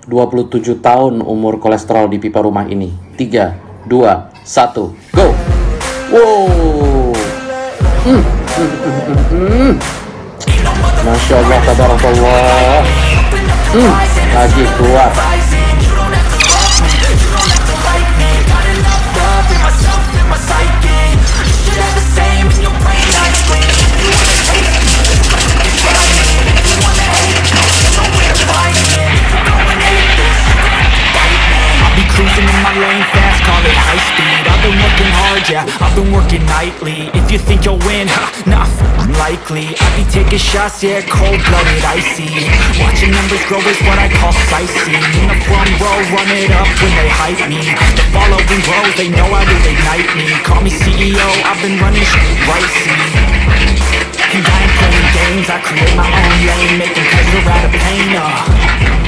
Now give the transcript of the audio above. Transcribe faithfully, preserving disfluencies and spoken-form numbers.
dua puluh tujuh tahun umur kolesterol di pipa rumah ini. Tiga, dua, satu, go! Wow! Hmm. Hmm. Hmm. Hmm. Masya Allah, tabarakallah. Hmm. Lagi keluar. Cruising in my lane fast, call it high speed. I've been working hard, yeah, I've been working nightly. If you think you'll win, ha, nah, unlikely. I be taking shots, yeah, cold-blooded, icy. Watching numbers grow is what I call sightseeing. In the front row, run it up when they hype me. The following grows, they know how to ignite me. Call me C E O, I've been running shit right, see. And I ain't playing games, I create my own lane, making pleasure out of pain, uh.